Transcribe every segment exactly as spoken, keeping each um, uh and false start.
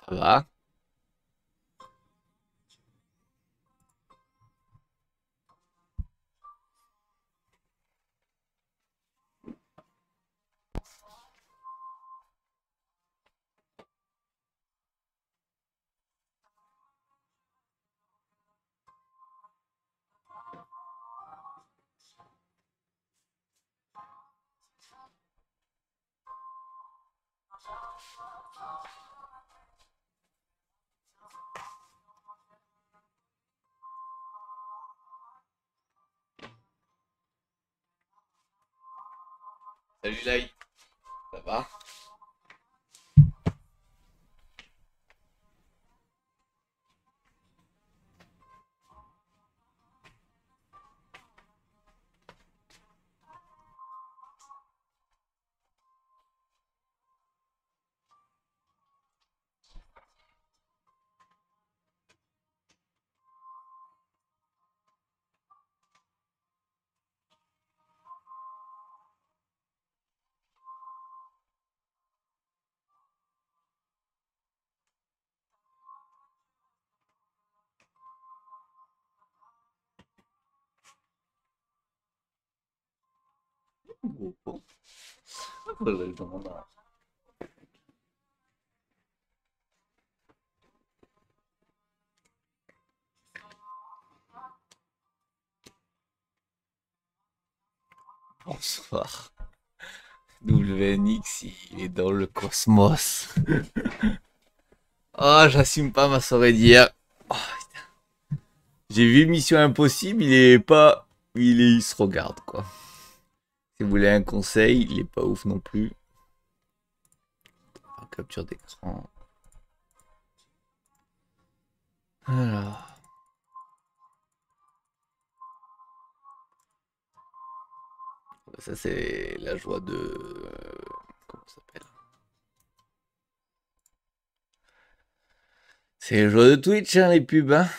Ça va? Salut Lai, ça va? Bon, bon. Faudrait que je demande à- Bonsoir. W N X, il est dans le cosmos. Oh, j'assume pas ma soirée d'hier. Oh, j'ai vu Mission Impossible, il est pas. Il, est... il se regarde quoi. Si vous voulez un conseil, il est pas ouf non plus. Ah, capture d'écran. Alors. Ça, c'est la joie de. euh, Comment ça s'appelle? C'est la joie de Twitch, hein, les pubs, hein.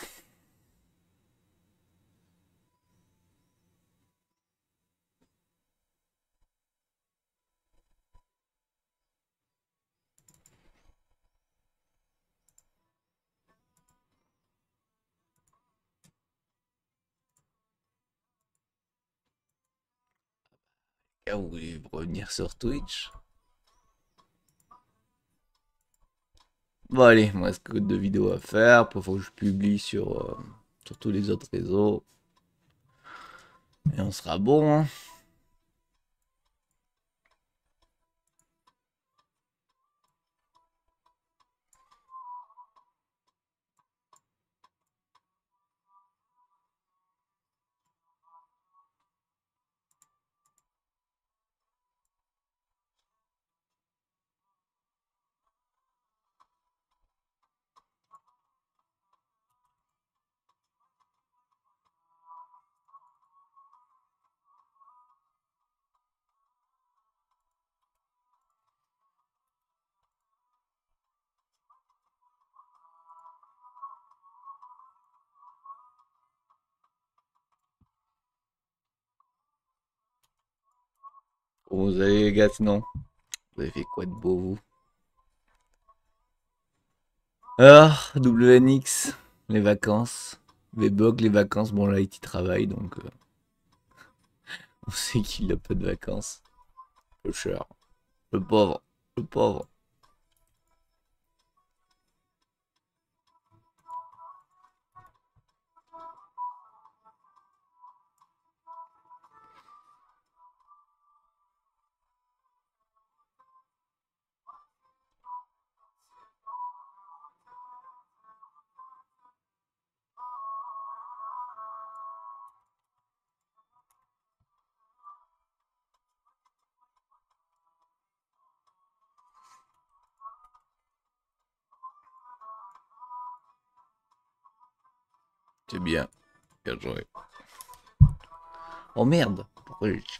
Ah, vous voulez revenir sur Twitch? Bon, allez, il me reste que deux vidéos à faire. Après, faut que je publie sur, euh, sur tous les autres réseaux. Et on sera bon, hein. Comment vous allez, les gars, sinon? Vous avez fait quoi de beau, vous? Alors, W N X, les vacances. V-Bog, les vacances. Bon, là, il y travaille, donc euh, on sait qu'il a pas de vacances. Le cher. Le pauvre. Le pauvre. C'est bien. Bien joué. Oh merde. Pourquoi j'ai...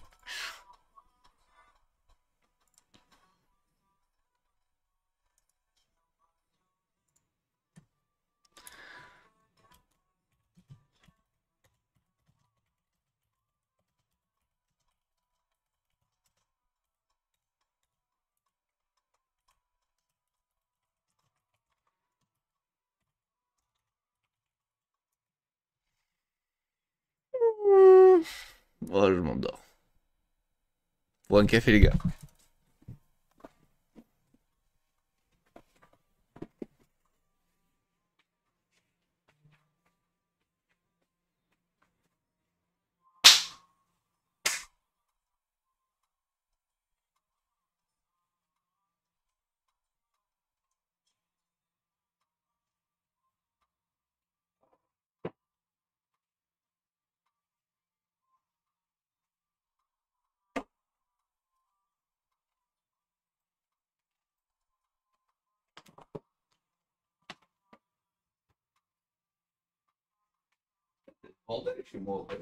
Oh, je m'endors. Pour un café, les gars. Bordel chez moi, en fait.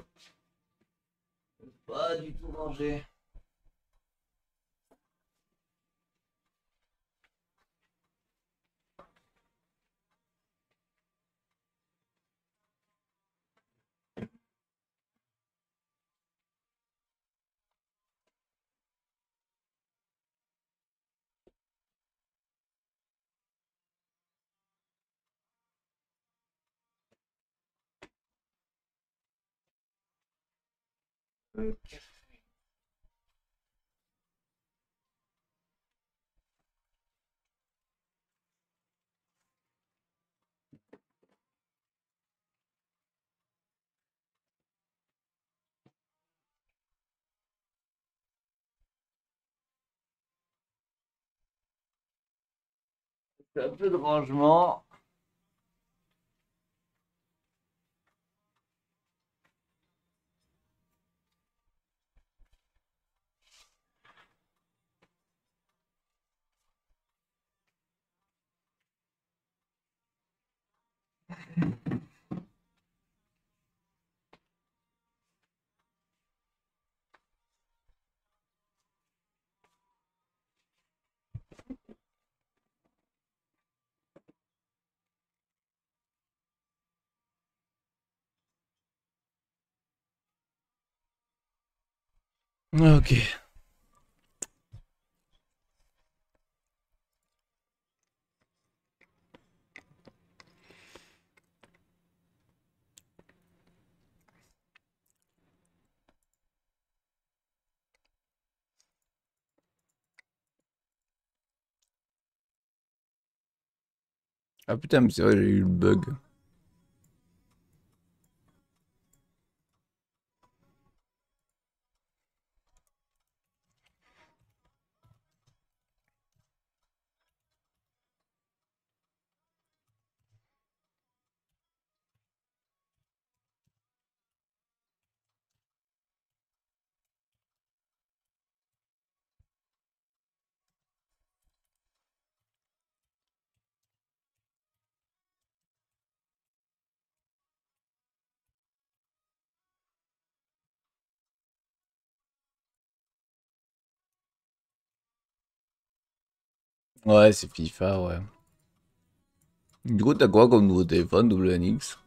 Pas du tout rangé. Ok. Un peu de rangement. Ok. Ah putain, mais c'est vrai, j'ai eu le bug. Ouais, c'est FIFA, ouais. Du coup, t'as quoi comme nouveau téléphone, W N X?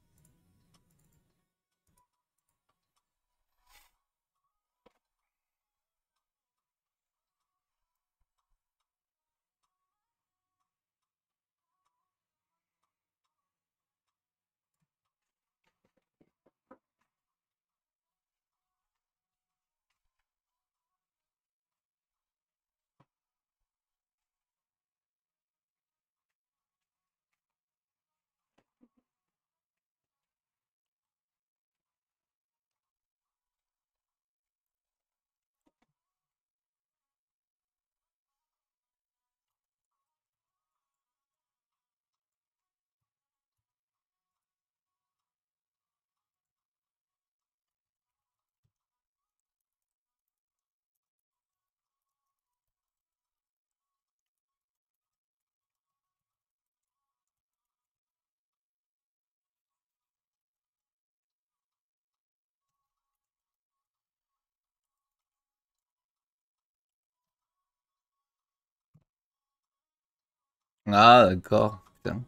Ah, d'accord. Putain.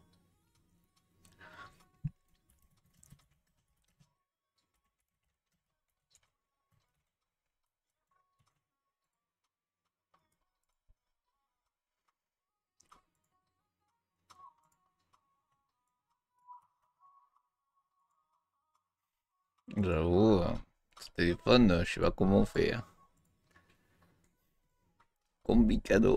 J'avoue, euh, ce téléphone, je sais pas comment on fait. Hein. Complicado.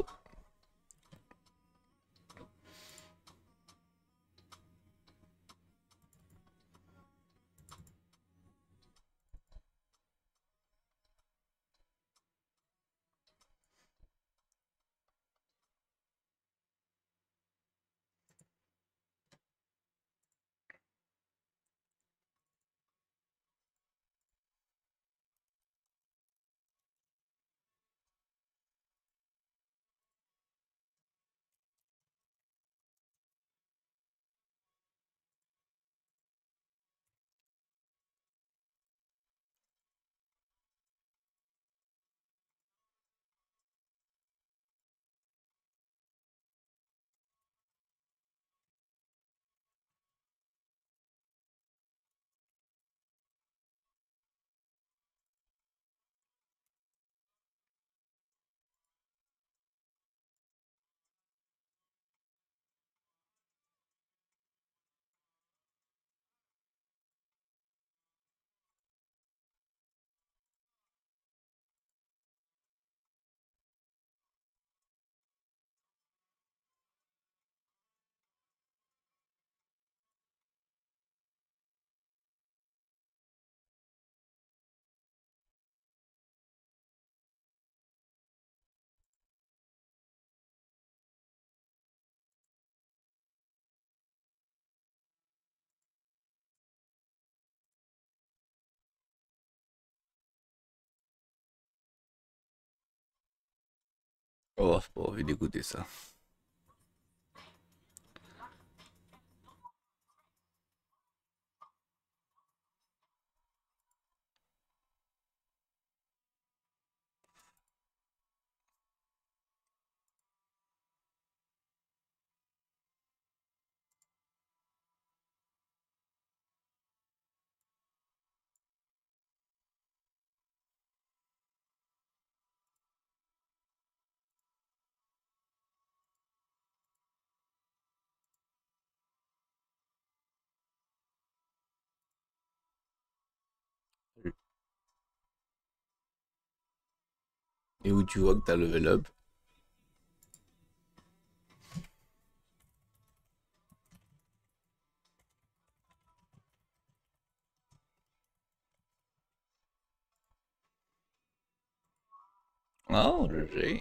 Oh, j'ai pas envie d'écouter ça. Et où tu vois que t'as level up. Oh, G G.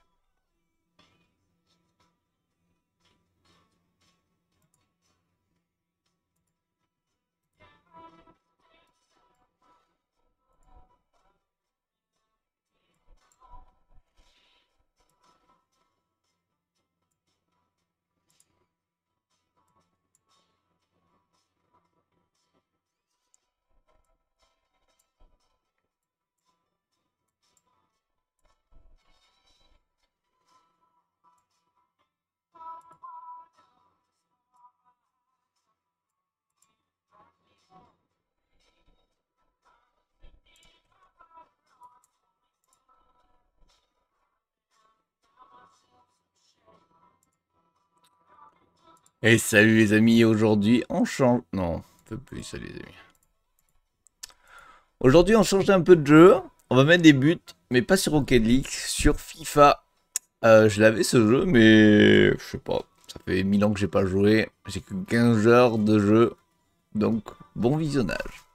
Et salut les amis, aujourd'hui on change... Non, un peu plus, salut les amis. Aujourd'hui on change un peu de jeu, on va mettre des buts, mais pas sur Rocket League, sur FIFA. Euh, je l'avais ce jeu, mais je sais pas, ça fait mille ans que j'ai pas joué, j'ai que quinze heures de jeu, donc bon visionnage.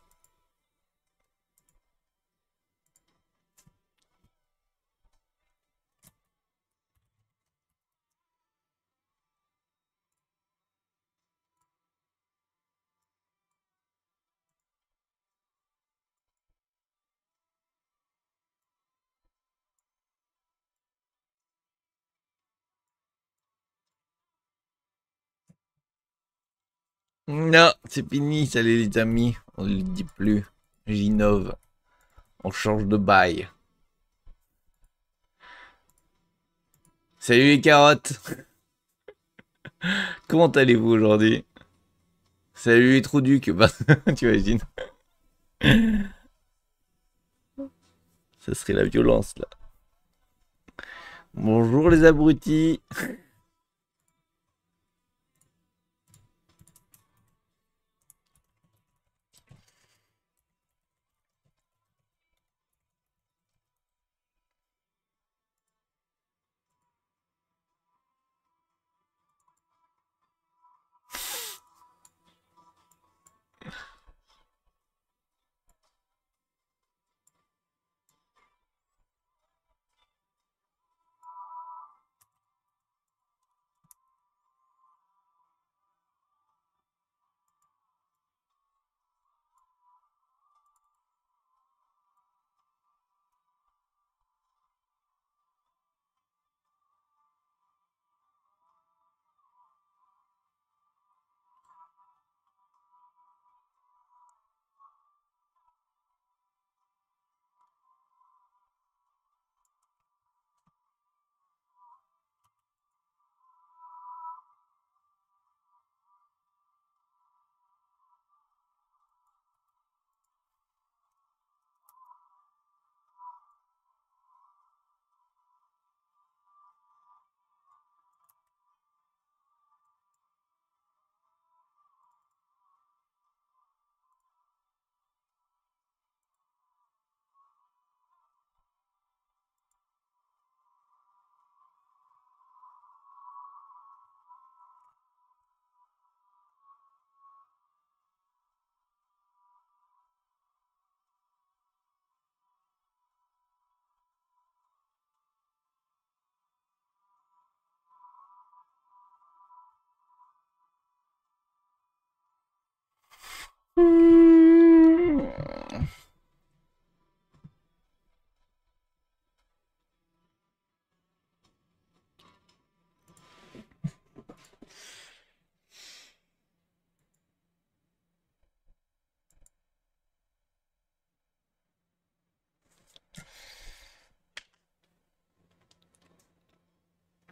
Non, c'est fini, salut les amis, on ne le dit plus, j'innove, on change de bail. Salut les carottes. Comment allez-vous aujourd'hui? Salut les trous ducs, bah, tu imagines. Ça serait la violence là. Bonjour les abrutis.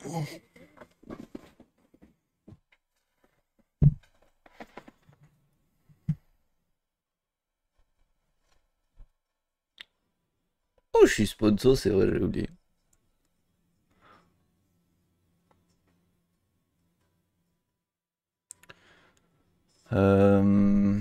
Oh, je suis sponsor, c'est vrai, j'ai oublié. Euh...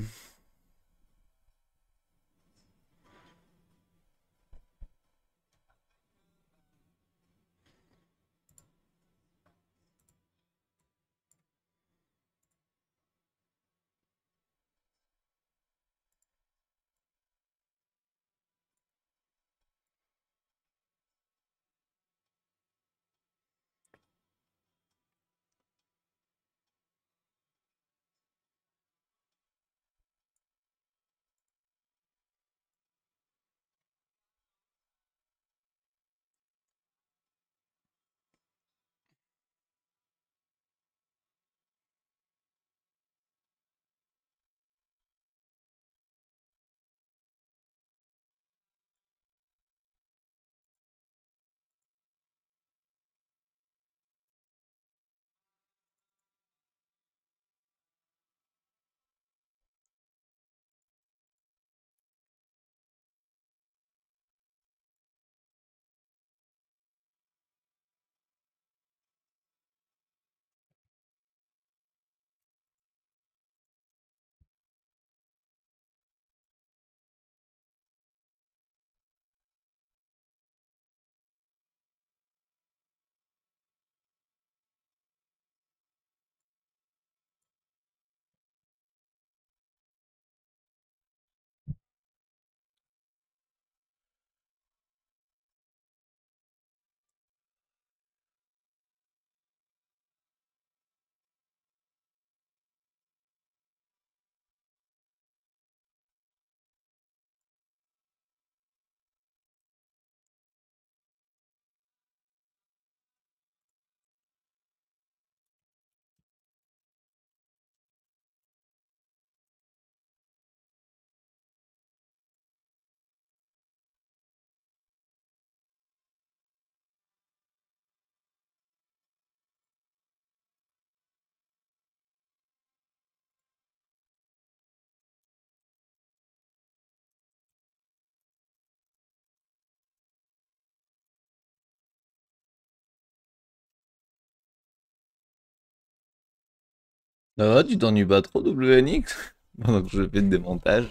Ça va, tu t'ennuies pas trop, W N X? Pendant que je fais le démontage.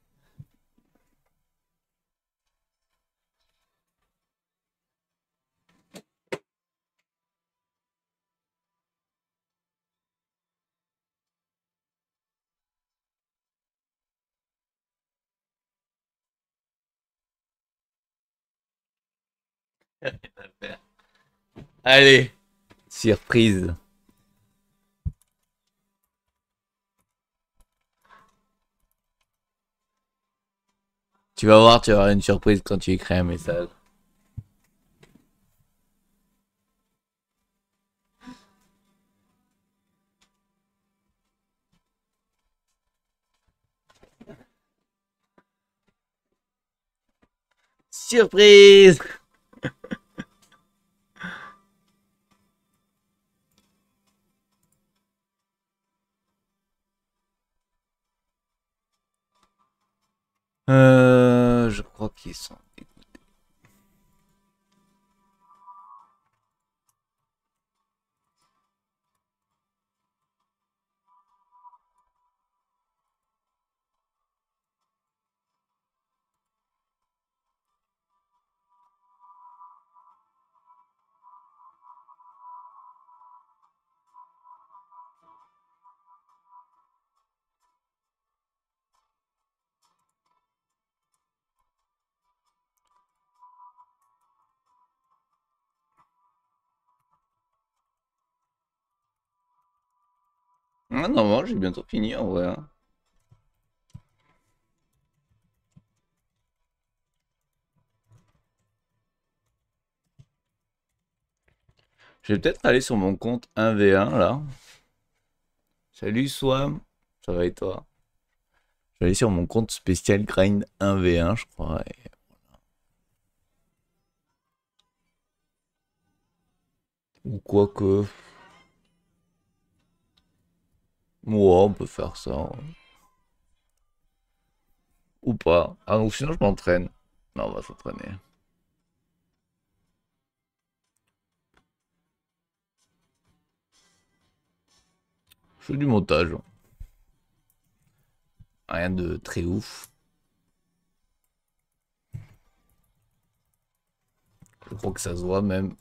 Allez, surprise. Tu vas voir, tu auras une surprise quand tu écris un message. Surprise! Euh, je crois qu'ils sont. Ah non, moi, j'ai bientôt fini en vrai, hein. Je vais peut-être aller sur mon compte un v un là. Salut Swam, ça va et toi? Je vais aller sur mon compte spécial grind un v un, je crois. et- Ou quoi que... Ouais, on peut faire ça. Ouais. Ou pas. Ah, ou sinon je m'entraîne. Non, on va s'entraîner. Je fais du montage. Rien de très ouf. Je crois que ça se voit même.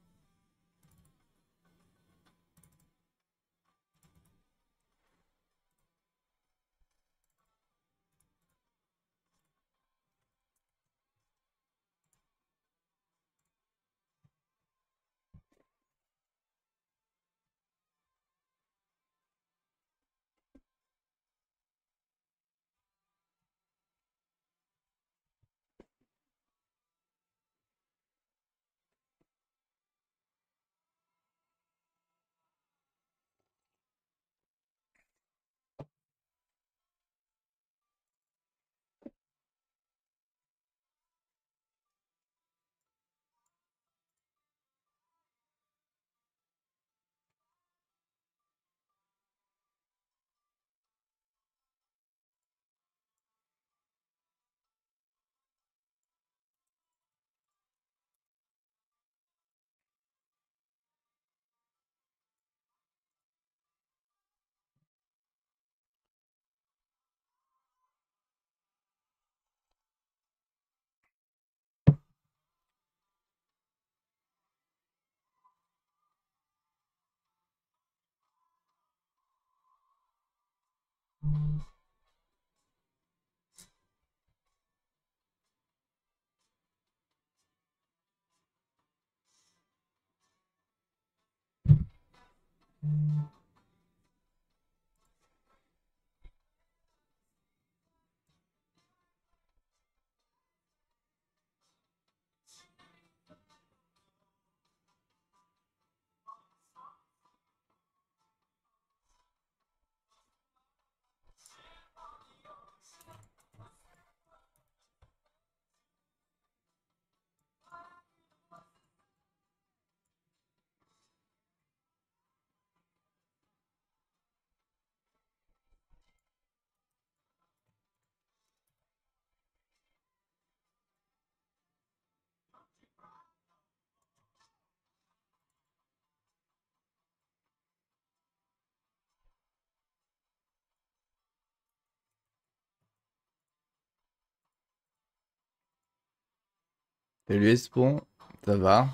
Salut Espon, ça va?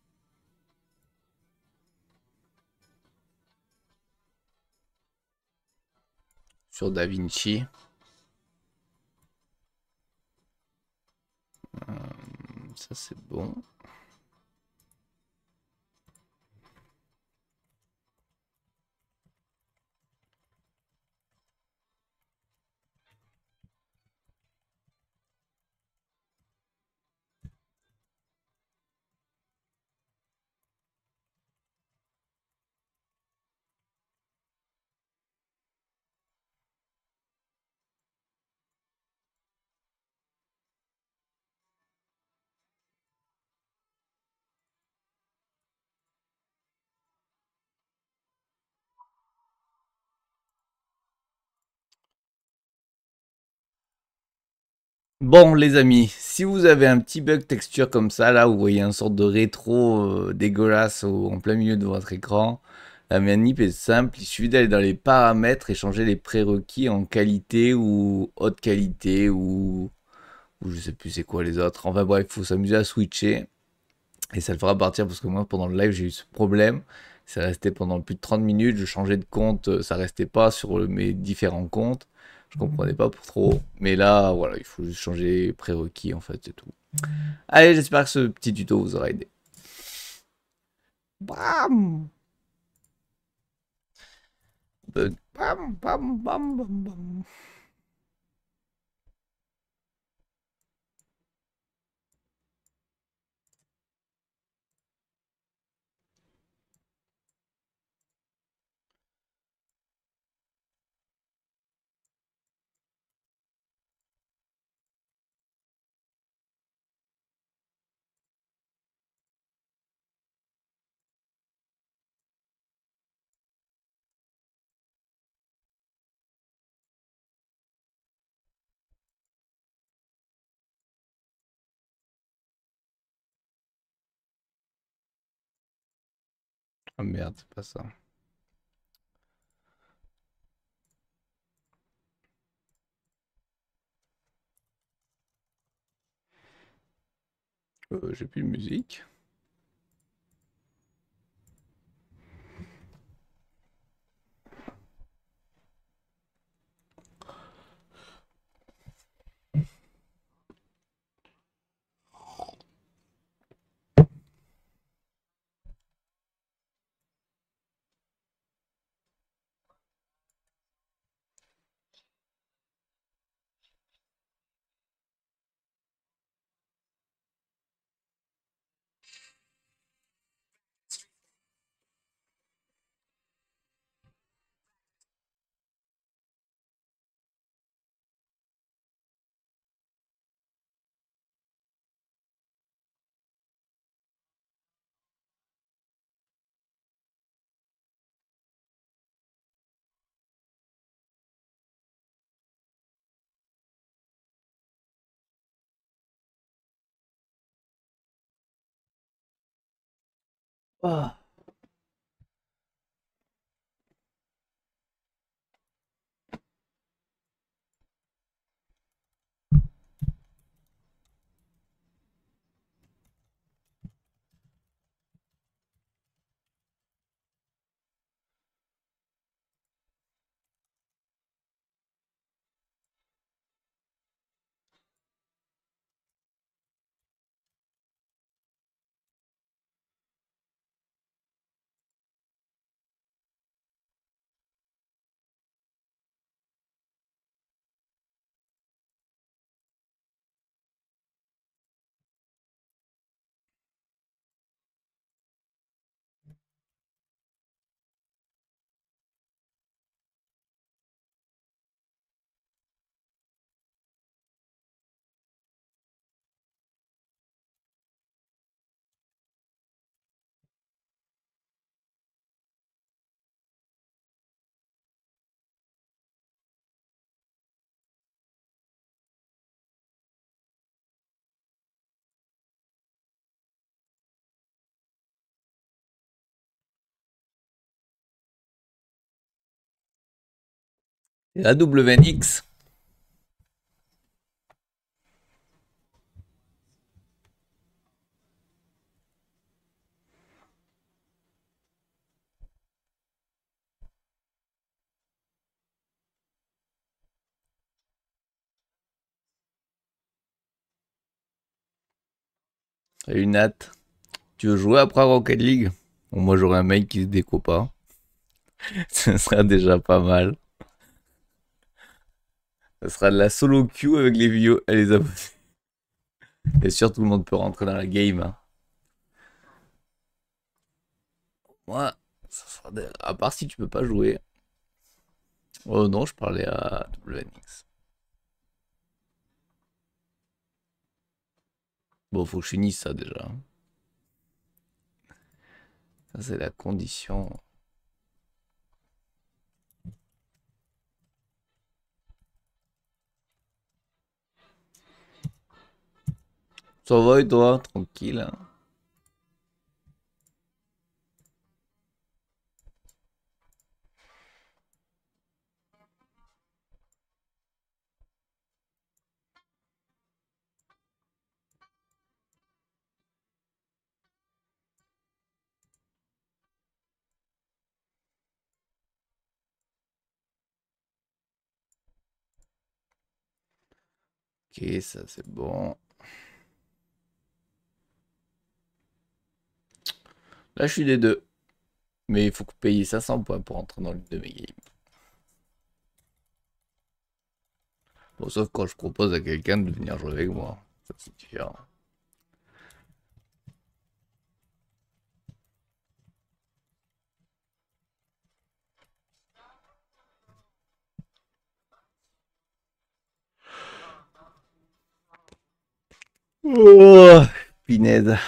Sur DaVinci. Ça c'est bon. Bon les amis, si vous avez un petit bug texture comme ça, là, vous voyez une sorte de rétro euh, dégueulasse au- en plein milieu de votre écran, la manip est simple, il suffit d'aller dans les paramètres et changer les prérequis en qualité ou haute qualité ou, ou je sais plus c'est quoi les autres. Enfin bref, il faut s'amuser à switcher et ça le fera partir parce que moi pendant le live j'ai eu ce problème. Ça restait pendant plus de trente minutes, je changeais de compte, euh, ça restait pas sur le- mes différents comptes. Je comprenais pas pour trop. Mais là, voilà, il faut juste changer les prérequis en fait, c'est tout. Allez, j'espère que ce petit tuto vous aura aidé. Bam Bam, bam, bam, bam, bam. Ah merde, c'est pas ça. Euh, j'ai plus de musique. Ah. Et la W N X. Salut Nat. Tu veux jouer après Rocket League? Bon, moi j'aurais un mec qui se déco pas. Ce sera déjà pas mal. Ce sera de la solo queue avec les vieux et les abonnés. Et sûr, tout le monde peut rentrer dans la game. Hein. Moi, ça sera de... à part si tu peux pas jouer. Oh non, je parlais à W N X. Bon, faut que je finisse ça déjà. Ça, c'est la condition. Ça va et toi? Tranquille. Hein. Ok, ça c'est bon. Là, je suis des deux. Mais il faut payer cinq cents points pour entrer dans l'une de mes games. Bon, sauf quand je propose à quelqu'un de venir jouer avec moi. Ça, c'est différent. Oh, Pinède.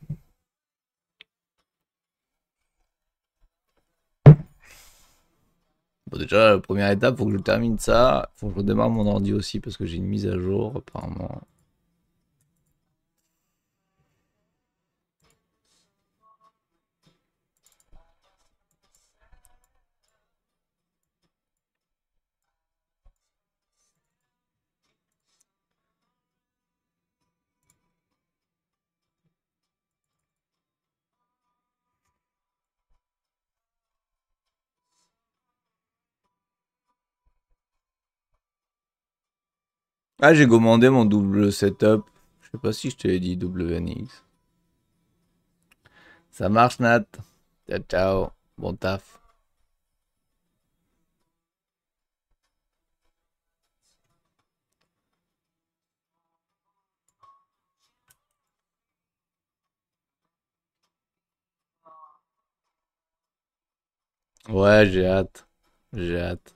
Bon, déjà, la première étape, faut que je termine ça. Faut que je redémarre mon ordi aussi parce que j'ai une mise à jour, apparemment. Ah, j'ai commandé mon double setup. Je sais pas si je te l'ai dit, W N X. Ça marche, Nat. Ciao, ciao. Bon taf. Ouais, j'ai hâte. J'ai hâte.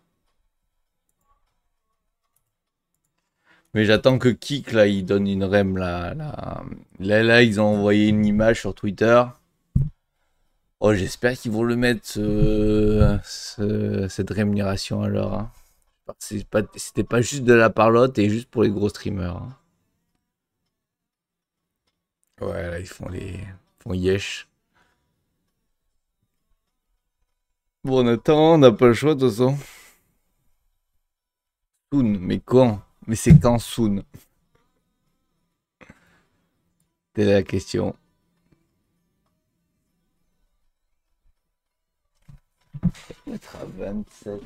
Mais j'attends que Kik, là, il donne une rem, là, là. Là, là, ils ont envoyé une image sur Twitter. Oh, j'espère qu'ils vont le mettre, ce- ce- cette rémunération, alors. Hein. C'est pas- C'était pas juste de la parlotte et juste pour les gros streamers. Hein. Ouais, là, ils font les... ils font yesh. Bon, on attend, on n'a pas le choix, de toute façon. Soon, mais quand? Mais c'est quand soon? C'est la question. Être à vingt-sept.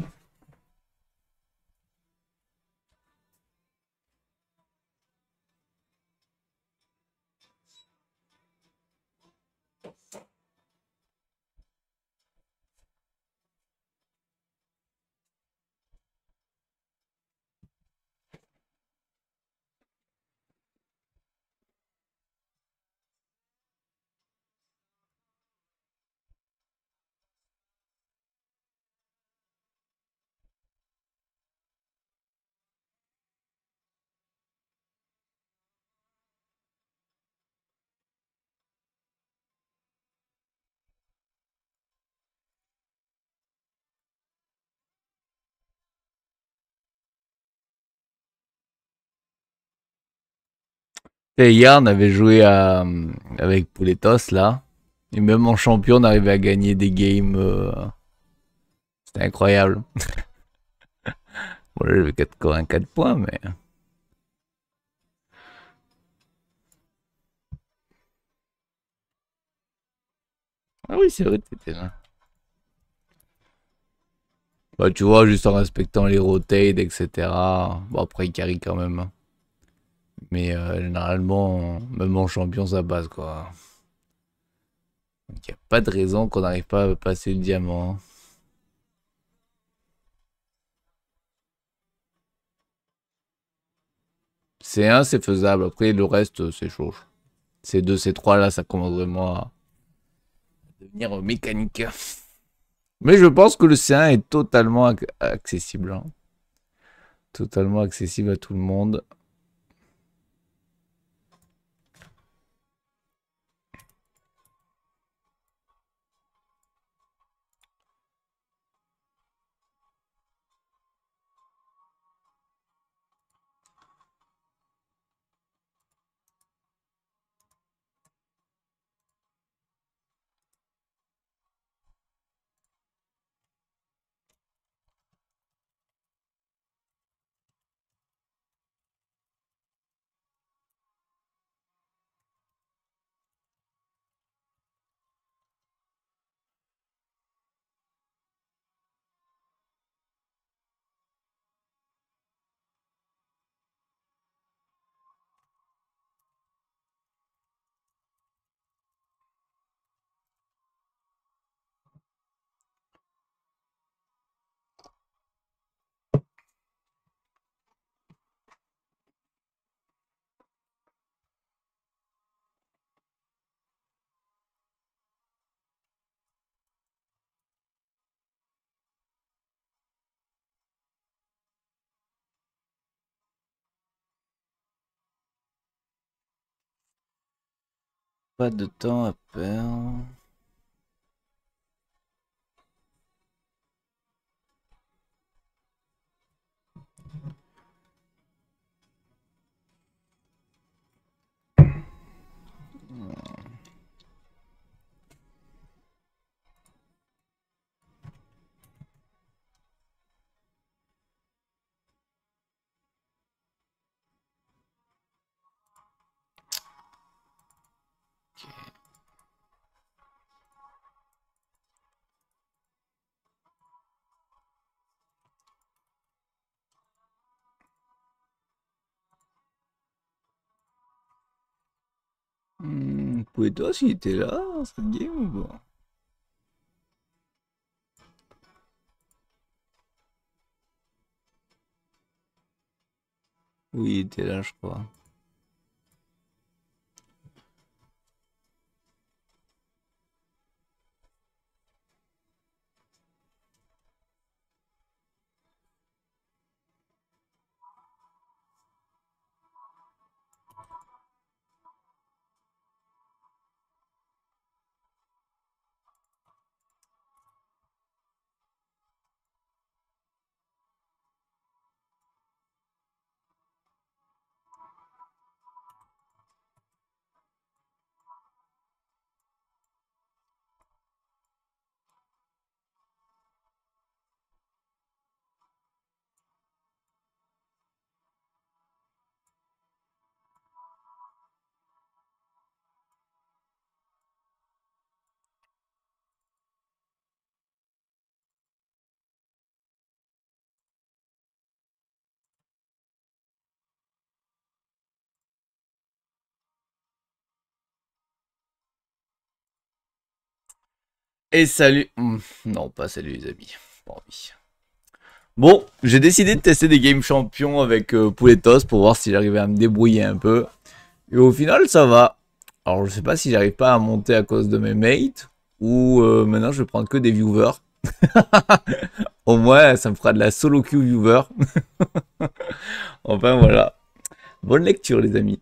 Et hier, on avait joué à, avec Pouletos, là. Et même en champion, on arrivait à gagner des games. euh, C'était incroyable. Bon, là, j'avais quatre-vingt-quatre points, mais. Ah oui, c'est vrai, t'étais là. Bah, tu vois, juste en respectant les rotates, et cetera. Bon, après, il carry quand même. Hein. Mais euh, généralement, même en champion, ça passe, quoi. Donc, il n'y a pas de raison qu'on n'arrive pas à passer le diamant. Hein. C un, c'est faisable. Après, le reste, c'est chaud. C deux, C trois, là, ça commence vraiment à devenir mécanique. Mais je pense que le C un est totalement ac- accessible. Hein. Totalement accessible à tout le monde. Pas de temps à perdre. Hmm, Pouetos, il était là dans cette game ou pas? Oui, il était là, je crois. Et salut. Hmm, non, pas salut les amis. Pas envie. Bon, j'ai décidé de tester des games champions avec euh, Pouletos pour voir si j'arrivais à me débrouiller un peu. Et au final, ça va. Alors, je sais pas si j'arrive pas à monter à cause de mes mates ou euh, maintenant je vais prendre que des viewers. Au moins, ça me fera de la solo queue viewer. Enfin, voilà. Bonne lecture, les amis.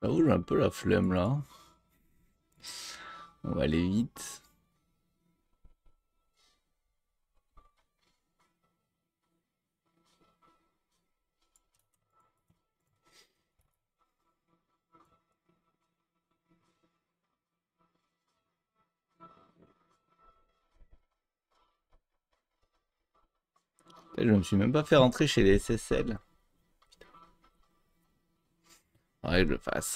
J'avoue, j'ai un peu la flemme là. On va aller vite. Je me suis même pas fait rentrer chez les S S L. Ouais, je le fasse.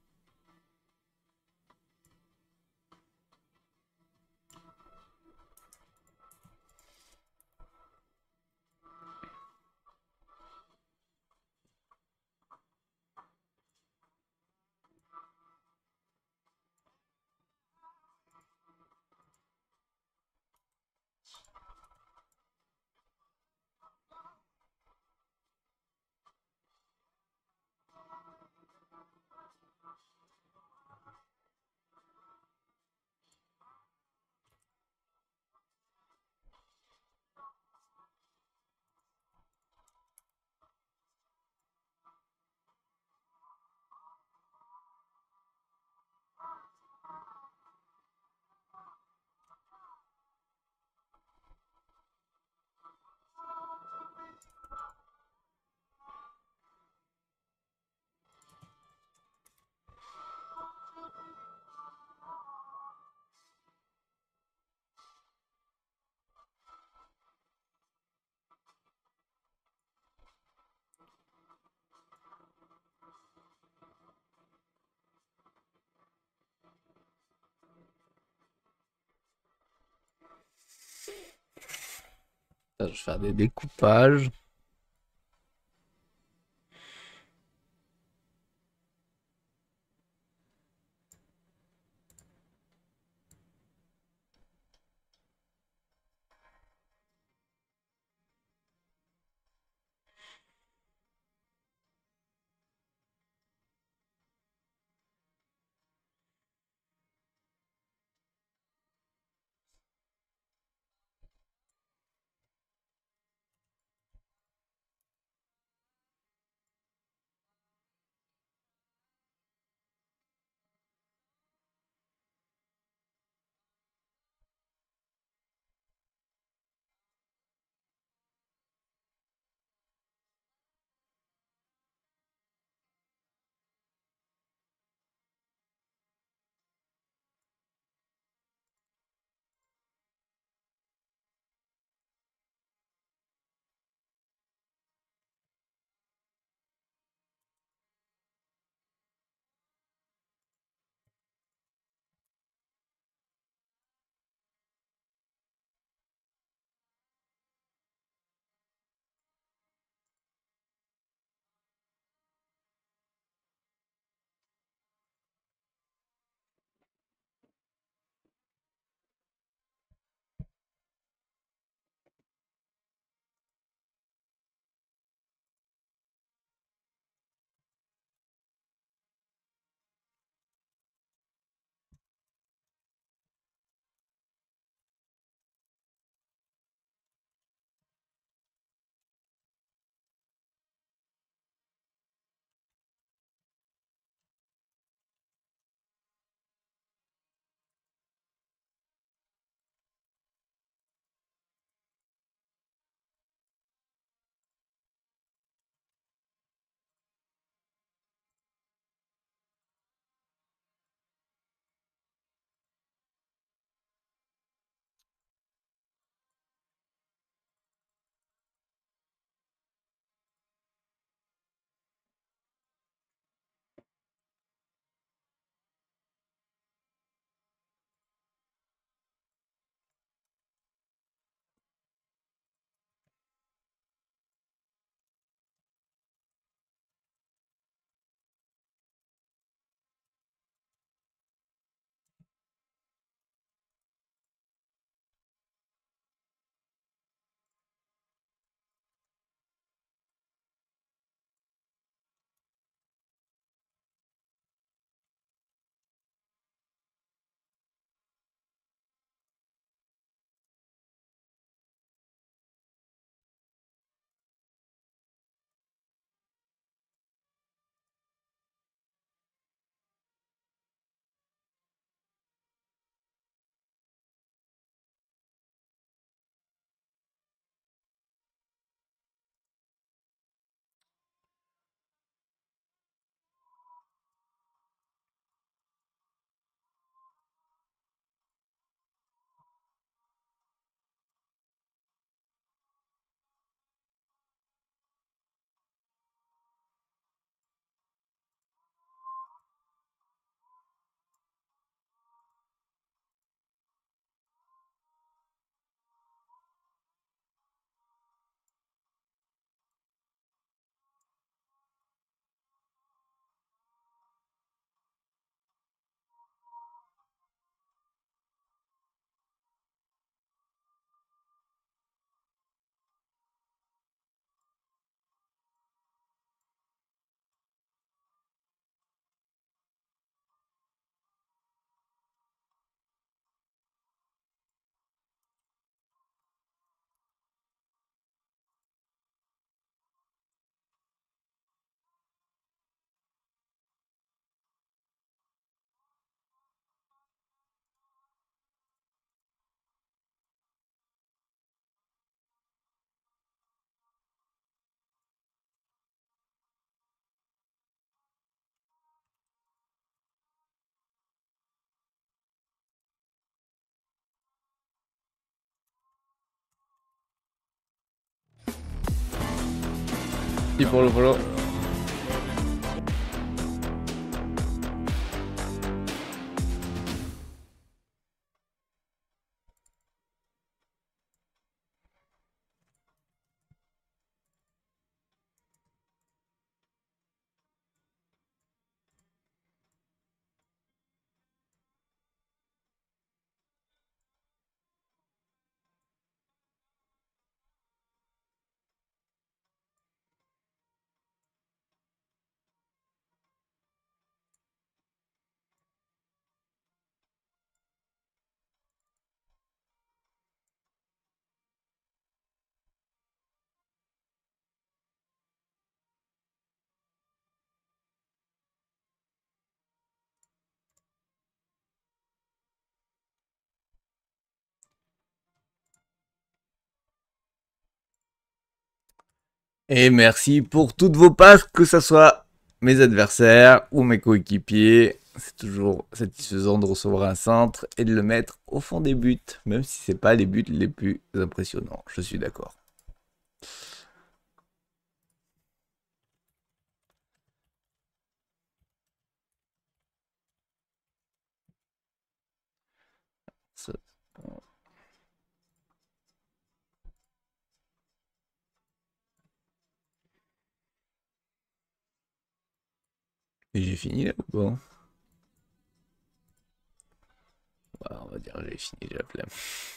Je vais faire des découpages. Merci pour le follow. Et merci pour toutes vos pages, que ce soit mes adversaires ou mes coéquipiers. C'est toujours satisfaisant de recevoir un centre et de le mettre au fond des buts, même si c'est pas les buts les plus impressionnants. Je suis d'accord. Et j'ai fini là ou pas? Ouais, on va dire j'ai fini, j'ai la flemme.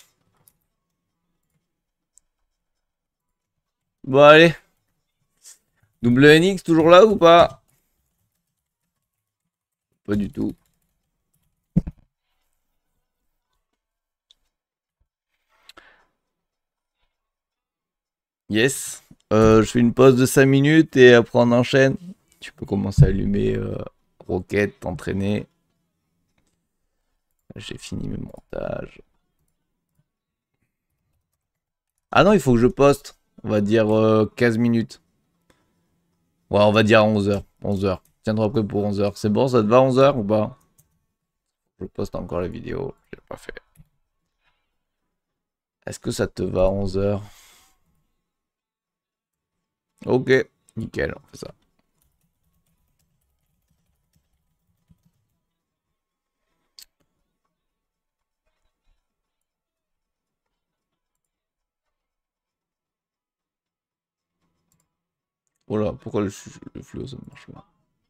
Bon allez. W N X toujours là ou pas? Pas du tout. Yes. Euh, je fais une pause de cinq minutes et après on enchaîne. Tu peux commencer à allumer euh, Rocket, t'entraîner. J'ai fini mes montages. Ah non, il faut que je poste. On va dire euh, quinze minutes. Ouais, on va dire onze heures. onze heures. Tiens-toi prêt pour onze heures. C'est bon, ça te va onze heures ou pas? Je poste encore la vidéo. Je l'ai pas fait. Est-ce que ça te va onze heures? Ok, nickel, on fait ça. Voilà, pourquoi le, le fléau ça ne marche pas?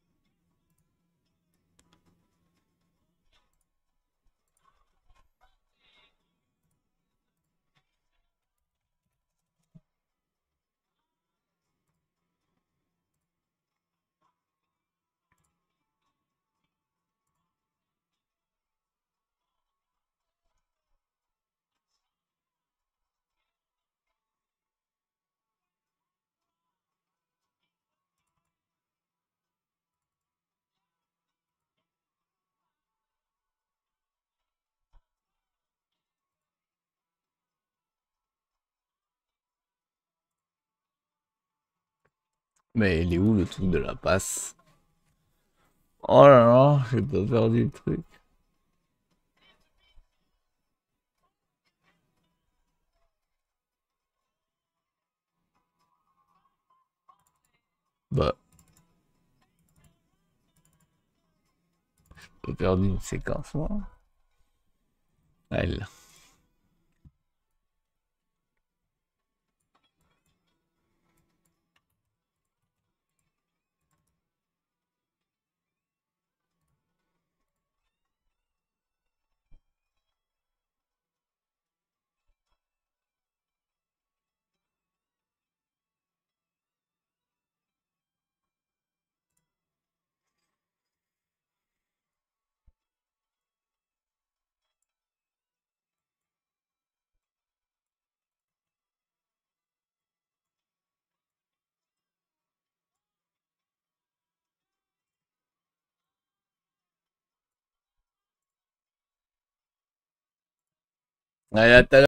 Mais il est où le truc de la passe? Oh là là, j'ai pas perdu le truc. Bah, j'ai perdu une séquence, moi. Elle. Allez, à tout à l'heure.